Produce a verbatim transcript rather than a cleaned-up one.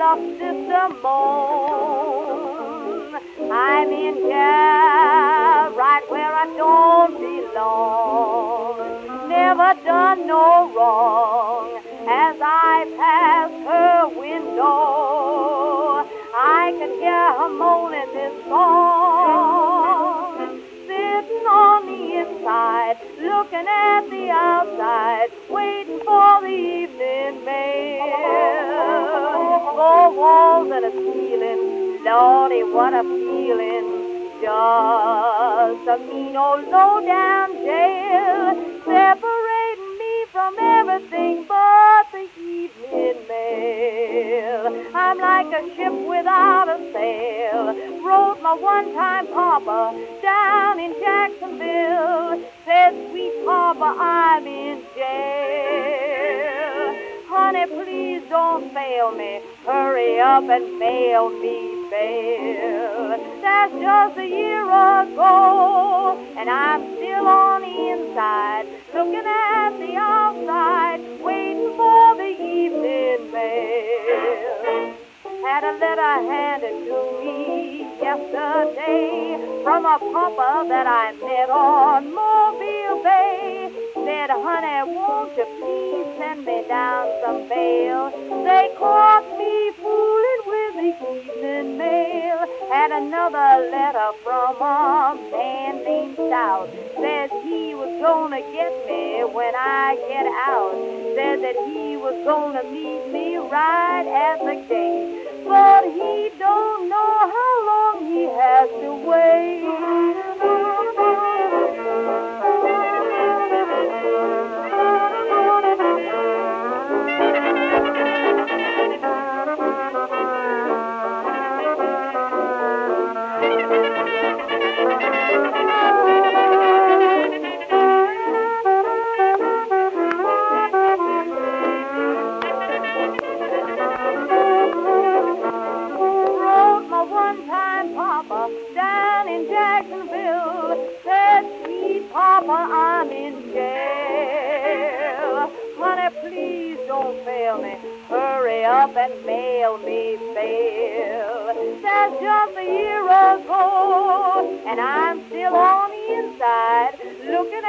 soft sister moan. I'm in here right where I don't belong. Never done no wrong as I pass her window. I can hear her moaning this song. Sitting on the inside, looking at the outside, waiting for the evening mail. Four walls and a ceiling, Lordy, what a feeling. Just a mean old low-down jail, separating me from everything but the evening mail. I'm like a ship without a sail, wrote my one-time papa down in Jacksonville, said, sweet papa, I'm in jail. Honey, please don't fail me, hurry up and mail me bail. That's just a year ago, and I'm still on the inside, looking at the outside, waiting for the evening mail. Had a letter handed to me yesterday from a papa that I met on Mobile Bay. Said, honey, won't you please send me down some mail? They caught me fooling with the evening mail. Had another letter from a man named Stout. Said he was gonna get me when I get out. Said that he was gonna meet me right at the gate. But he don't know how long he has to wait. Down in Jacksonville, said, sweet papa, I'm in jail. Honey, please don't fail me, hurry up and mail me bail. That's just a year ago, and I'm still on the inside, looking